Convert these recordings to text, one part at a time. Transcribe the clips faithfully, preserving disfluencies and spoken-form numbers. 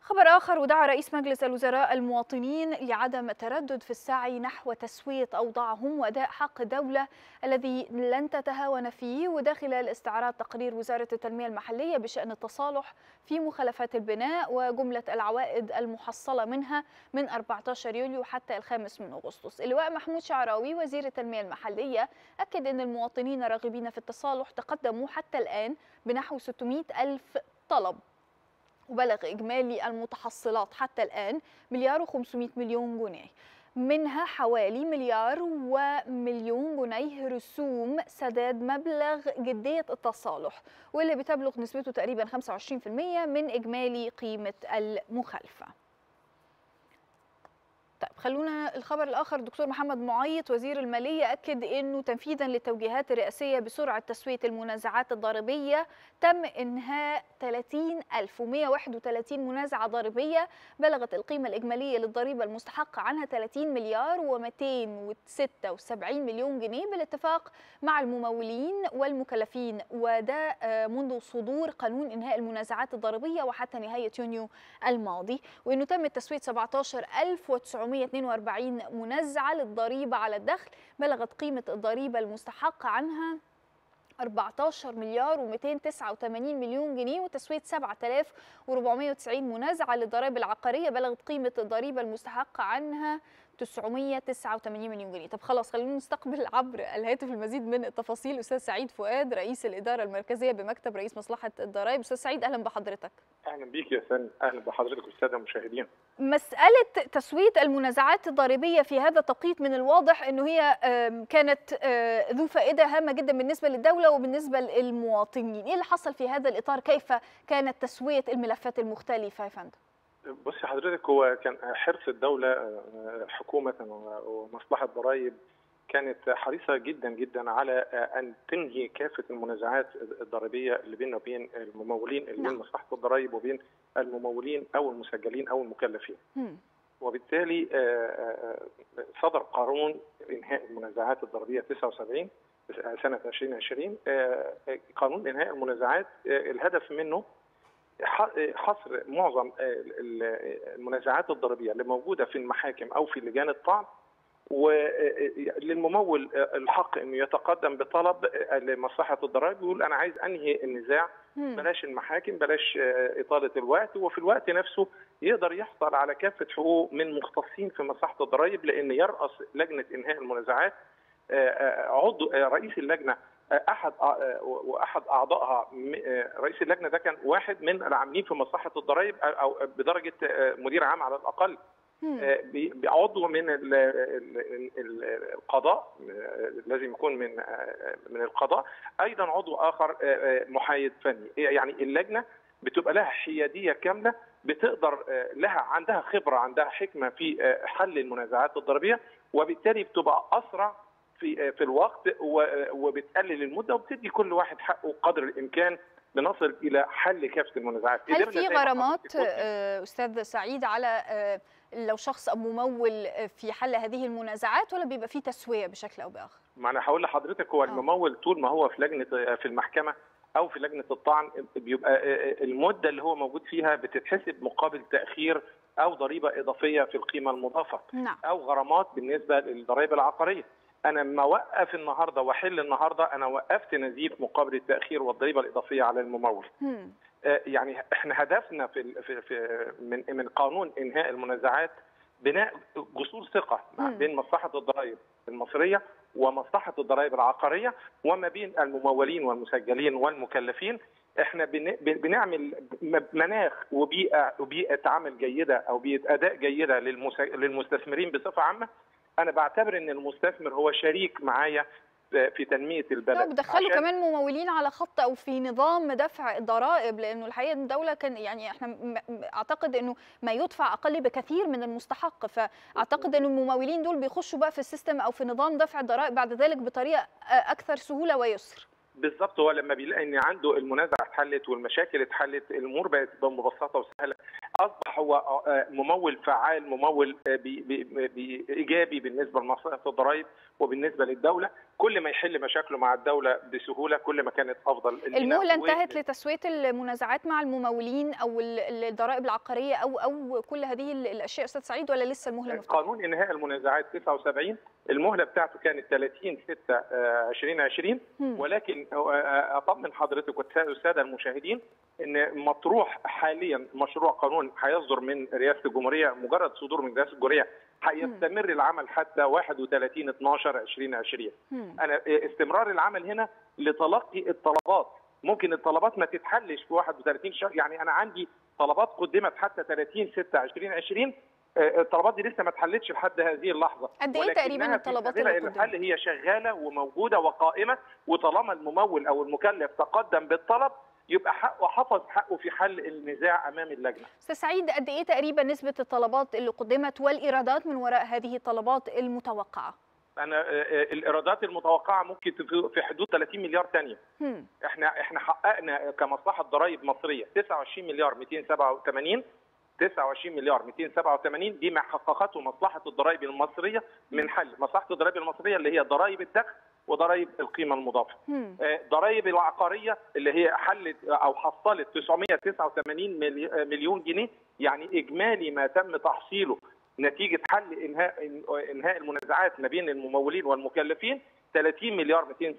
خبر آخر: ودعا رئيس مجلس الوزراء المواطنين لعدم التردد في السعي نحو تسوية أوضاعهم وأداء حق الدولة الذي لن تتهاون فيه. وده خلال استعراض تقرير وزارة التنمية المحلية بشأن التصالح في مخالفات البناء وجملة العوائد المحصلة منها من أربعة عشر يوليو حتى الخامس من أغسطس. اللواء محمود شعراوي وزير التنمية المحلية أكد أن المواطنين الراغبين في التصالح تقدموا حتى الآن بنحو ستمائة ألف طلب، وبلغ إجمالي المتحصلات حتى الآن مليار وخمسمائة مليون جنيه، منها حوالي مليار ومليون جنيه رسوم سداد مبلغ جدية التصالح، واللي بتبلغ نسبته تقريبا خمسة وعشرين بالمئة من إجمالي قيمة المخالفة. طيب خلونا الخبر الآخر: دكتور محمد معيط وزير المالية أكد أنه تنفيذا للتوجيهات الرئاسية بسرعة تسوية المنازعات الضريبية تم إنهاء ثلاثين ألف ومائة وواحد وثلاثين منازعة ضريبية بلغت القيمة الإجمالية للضريبة المستحقة عنها ثلاثين مليار ومئتين وستة وسبعين مليون جنيه بالاتفاق مع الممولين والمكلفين، وده منذ صدور قانون إنهاء المنازعات الضريبية وحتى نهاية يونيو الماضي، وأنه تم تسوية سبعة عشر ألف وتسعمائة واثنين وأربعين منازعة للضريبة على الدخل بلغت قيمة الضريبة المستحقة عنها أربعة عشر مليار ومئتين وتسعة وثمانين مليون جنيه، وتسوية سبعة آلاف وأربعمائة وتسعين منازعة للضرائب العقارية بلغت قيمة الضريبة المستحقة عنها تسعمائة وتسعة وثمانين مليون جنيه. طب خلاص خلينا نستقبل عبر الهاتف المزيد من التفاصيل أستاذ سعيد فؤاد رئيس الإدارة المركزية بمكتب رئيس مصلحة الضرائب. أستاذ سعيد أهلا بحضرتك. اهلا بيك يا سن، اهلا بحضرتك والساده المشاهدين. مسألة تسوية المنازعات الضريبية في هذا التوقيت من الواضح أنه هي كانت ذو فائدة هامة جدا بالنسبة للدولة وبالنسبة للمواطنين. إيه اللي حصل في هذا الإطار؟ كيف كانت تسوية الملفات المختلفة يا فندم؟ بصي حضرتك، هو كان حرص الدولة حكومة ومصلحة ضرائب كانت حريصة جدا جدا على أن تنهي كافة المنازعات الضريبية اللي بيننا وبين الممولين، اللي بين مصلحة الضرائب وبين الممولين أو المسجلين أو المكلفين. م. وبالتالي صدر قانون إنهاء المنازعات الضريبية تسعة وسبعين سنة ألفين وعشرين. قانون إنهاء المنازعات الهدف منه حصر معظم المنازعات الضريبية اللي موجودة في المحاكم أو في لجان الطعن، وللممول الحق انه يتقدم بطلب لمصلحه الضرائب يقول انا عايز انهي النزاع، بلاش المحاكم، بلاش اطاله الوقت، وفي الوقت نفسه يقدر يحصل على كافه حقوق من مختصين في مصلحه الضرائب، لان يرأس لجنه انهاء المنازعات عضو رئيس اللجنه احد واحد اعضائها رئيس اللجنه ده كان واحد من العاملين في مصلحه الضرائب او بدرجه مدير عام على الاقل، بعضو من القضاء لازم يكون من من القضاء، ايضا عضو اخر محايد فني. يعني اللجنه بتبقى لها حياديه كامله، بتقدر لها عندها خبره، عندها حكمه في حل المنازعات الضريبيه، وبالتالي بتبقى اسرع في في الوقت وبتقلل المده وبتدي كل واحد حقه قدر الامكان بنصل الى حل كافه المنازعات. هل في غرامات استاذ سعيد على لو شخص ممول في حل هذه المنازعات، ولا بيبقى في تسويه بشكل او باخر؟ ما انا هقول لحضرتك، هو الممول طول ما هو في لجنه في المحكمه او في لجنه الطعن بيبقى المده اللي هو موجود فيها بتتحسب مقابل تاخير او ضريبه اضافيه في القيمه المضافه، نعم. او غرامات بالنسبه للضرائب العقاريه. انا لما اوقف النهارده واحل النهارده انا وقفت نزيف مقابل التاخير والضريبه الاضافيه على الممول. م. يعني احنا هدفنا في في, في من من قانون انهاء المنازعات بناء جسور ثقه ما بين مصلحه الضرائب المصريه ومصلحه الضرائب العقاريه وما بين الممولين والمسجلين والمكلفين. احنا بنعمل مناخ وبيئه وبيئه عمل جيده او بيئه اداء جيده للمستثمرين بصفه عامه. انا بعتبر ان المستثمر هو شريك معايا في تنميه البلد. بتدخلوا كمان ممولين على خط او في نظام دفع الضرائب، لانه الحقيقه الدوله كان يعني احنا اعتقد انه ما يدفع اقل بكثير من المستحق، فاعتقد ان الممولين دول بيخشوا بقى في السيستم او في نظام دفع الضرائب بعد ذلك بطريقه اكثر سهوله ويسر. بالظبط، هو لما بيلاقي ان عنده المنازعه اتحلت والمشاكل اتحلت، الامور بقت مبسطه وسهله. اصبح هو ممول فعال، ممول بي بي بي ايجابي بالنسبه لمصلحه الضرائب وبالنسبه للدوله. كل ما يحل مشاكله مع الدوله بسهوله كل ما كانت افضل. المهله انتهت لتسويه المنازعات مع الممولين او الضرائب العقاريه او او كل هذه الاشياء استاذ سعيد، ولا لسه المهله مفتوحه؟ قانون انهاء المنازعات تسعة وسبعين المهله بتاعته كانت ثلاثين ستة ألفين وعشرين، ولكن اطمن حضرتك والساده المشاهدين ان مطروح حاليا مشروع قانون هيصدر من رئاسه الجمهوريه. مجرد صدور من رئاسه الجمهوريه هيستمر العمل حتى واحد وثلاثين اتناشر ألفين وعشرين. انا استمرار العمل هنا لتلقي الطلبات. ممكن الطلبات ما تتحلش في واحد وثلاثين شهر، يعني انا عندي طلبات قدمت حتى ثلاثين ستة ألفين وعشرين، الطلبات دي لسه ما اتحلتش لحد هذه اللحظه. قد ايه تقريبا الطلبات اللي قدمت؟ الحل هي شغاله وموجوده وقائمه، وطالما الممول او المكلف تقدم بالطلب يبقى حقه حفظ حقه في حل النزاع امام اللجنه. استاذ سعيد، قد ايه تقريبا نسبه الطلبات اللي قدمت والايرادات من وراء هذه الطلبات المتوقعه؟ انا الايرادات المتوقعه ممكن في حدود ثلاثين مليار ثانيه. احنا احنا حققنا كمصلحه ضرائب مصريه تسعة وعشرين مليار مئتين وسبعة وثمانين تسعة وعشرين مليار مئتين وسبعة وثمانين، دي ما حققته مصلحه الضرائب المصريه من حل. مصلحه الضرائب المصريه اللي هي ضرائب الدخل وضرائب القيمه المضافه. ضرائب العقاريه اللي هي حلت او حصلت تسعمئة وتسعة وثمانين مليون جنيه، يعني اجمالي ما تم تحصيله نتيجه حل انهاء انهاء المنازعات ما بين الممولين والمكلفين ثلاثين مليار مئتين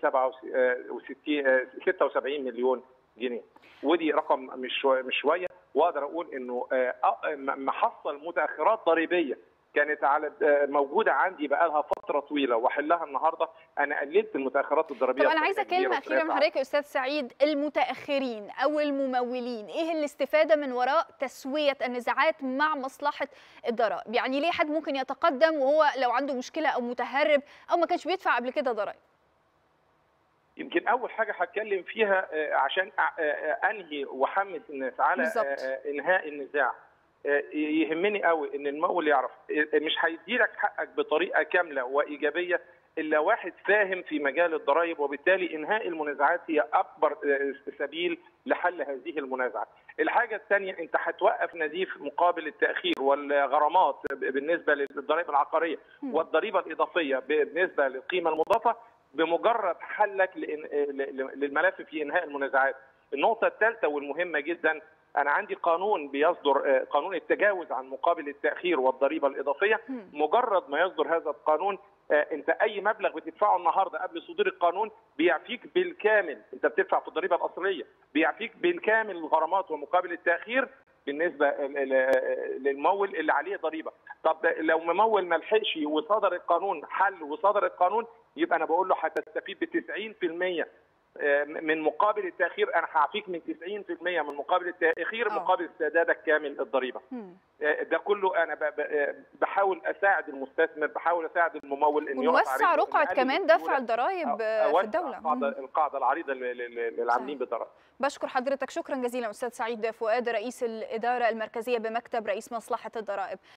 وستة وسبعين مليون جنيه. ودي رقم مش مش شويه، واقدر اقول انه محصل متاخرات ضريبيه كانت على موجوده عندي بقى لها فتره طويله واحلها النهارده. انا قللت المتاخرات الضريبيه. طب انا عايزه كلمه اخيره من حضرتك يا استاذ سعيد، المتاخرين او الممولين ايه الاستفاده من وراء تسويه النزاعات مع مصلحه الضرائب؟ يعني ليه حد ممكن يتقدم وهو لو عنده مشكله او متهرب او ما كانش بيدفع قبل كده ضرائب؟ يمكن اول حاجه هتكلم فيها عشان انهي واحمس الناس على بالزبط. انهاء النزاع. يهمني قوي ان الممول يعرف مش هيديلك حقك بطريقه كامله وايجابيه الا واحد فاهم في مجال الضرائب، وبالتالي انهاء المنازعات هي اكبر سبيل لحل هذه المنازعات. الحاجه الثانيه، انت هتوقف نزيف مقابل التاخير والغرامات بالنسبه للضرائب العقاريه والضريبه الاضافيه بالنسبه للقيمه المضافه بمجرد حلك للملف في انهاء المنازعات. النقطه الثالثه والمهمه جدا، أنا عندي قانون بيصدر، قانون التجاوز عن مقابل التأخير والضريبة الإضافية. مجرد ما يصدر هذا القانون أنت أي مبلغ بتدفعه النهارده قبل صدور القانون بيعفيك بالكامل، أنت بتدفع في الضريبة الأصلية بيعفيك بالكامل الغرامات ومقابل التأخير بالنسبة للممول اللي عليه ضريبة. طب لو ممول ما لحقش وصدر القانون حل وصدر القانون، يبقى أنا بقول له هتستفيد ب تسعين بالمئة من مقابل التأخير. أنا هعفيك من تسعين بالمئة من مقابل التأخير أوه. مقابل سدادك كامل الضريبة. مم. ده كله أنا بحاول أساعد المستثمر، بحاول أساعد الممول إنه ونوسع رقعة كمان دفع الضرائب في الدولة. القاعدة, القاعدة العريضة للعاملين بالضرائب. بشكر حضرتك شكرا جزيلا أستاذ سعيد فؤاد رئيس الإدارة المركزية بمكتب رئيس مصلحة الضرائب.